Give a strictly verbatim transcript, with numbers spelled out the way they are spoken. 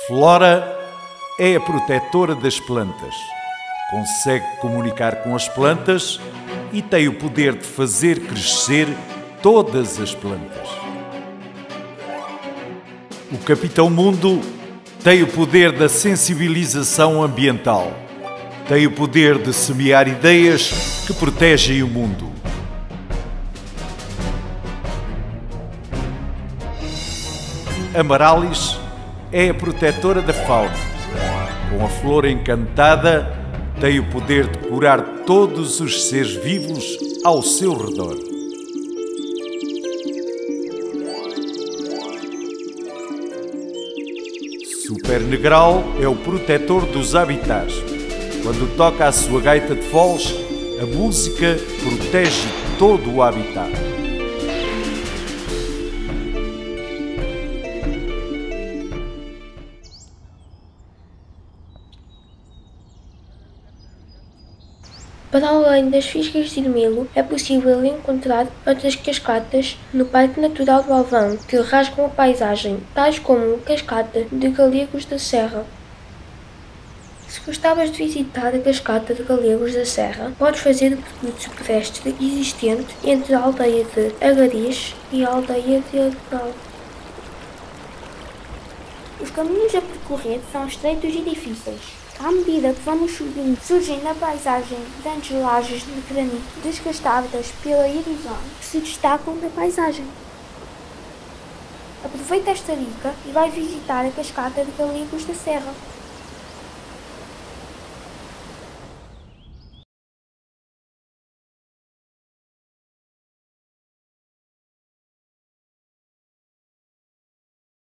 Flora é a protetora das plantas. Consegue comunicar com as plantas e tem o poder de fazer crescer todas as plantas. O Capitão Mundo tem o poder da sensibilização ambiental. Tem o poder de semear ideias que protegem o mundo. Amarallis é a protetora da fauna. Com a flor encantada, tem o poder de curar todos os seres vivos ao seu redor. Super Negral é o protetor dos habitats. Quando toca a sua gaita de foles, a música protege todo o habitat. Para além das fiscas de ermelo, é possível encontrar outras cascatas no Parque Natural do Alvão, que rasgam a paisagem, tais como a Cascata de Gallegos da Serra. Se gostavas de visitar a Cascata de Gallegos da Serra, podes fazer o percurso pedestre existente entre a aldeia de Agariz e a aldeia de Arenal. Os caminhos a percorrer são estreitos e difíceis. À medida que vamos subindo, surgem na paisagem grandes lajes de granito desgastadas pela erosão que se destacam da paisagem. Aproveita esta dica e vai visitar a Cascata de Gallegos da Serra.